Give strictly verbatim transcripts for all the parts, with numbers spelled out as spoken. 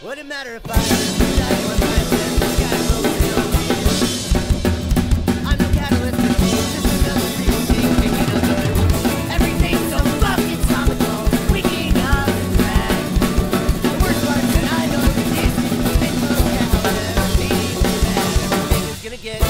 Wouldn't matter if I died one night, then the sky broke down. I'm no catalyst for change, just another real thing picking up the mood. Everything's so fucking comical, waking up and drag. The worst part that I know is it's been looked at how everything is bad. Everything is gonna get.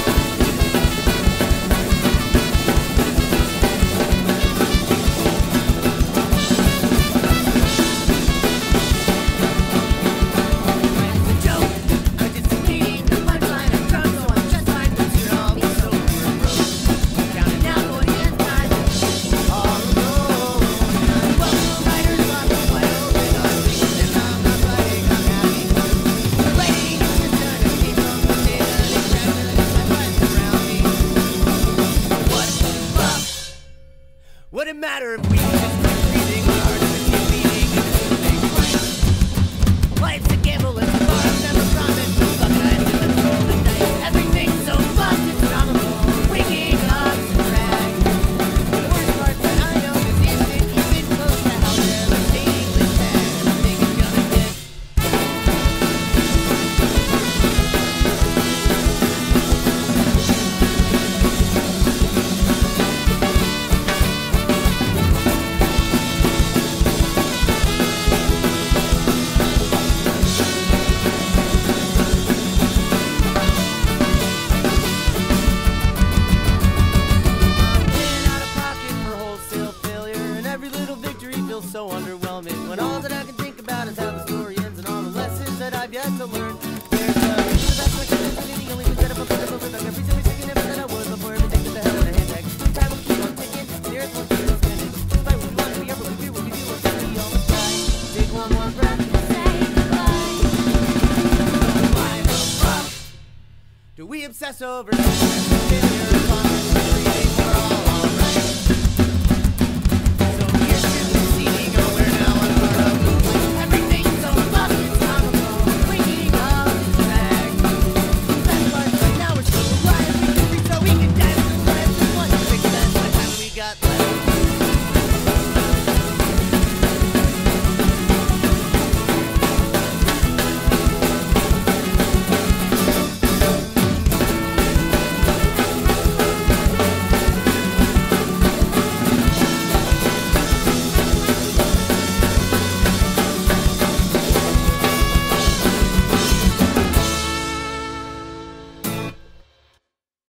Wouldn't matter if we just keep breathing, our hearts would keep beating, and this would make life. Life's a gamble, and the bar I've never promised. Fuck that, let's roll the dice. Everything's so fucked, it's comical. Waking up to drag. The worst part that I know is instant, even close to how devastating this bad. Everything is gonna get. Wholesale failure, and every little victory feels so underwhelming. When all that I can think about is how the story ends and all the lessons that I've yet to learn. There's a reason that's my kind of the only thing that I'm afraid of. Like every single second ever that I was before everything to the hell in a handbag. Time will keep on ticking, the earth will keep on spinning. Despite what we want to be, ever we do, what we do, what we almost die. Take one more breath and say goodbye. Why the fuck do we obsess over?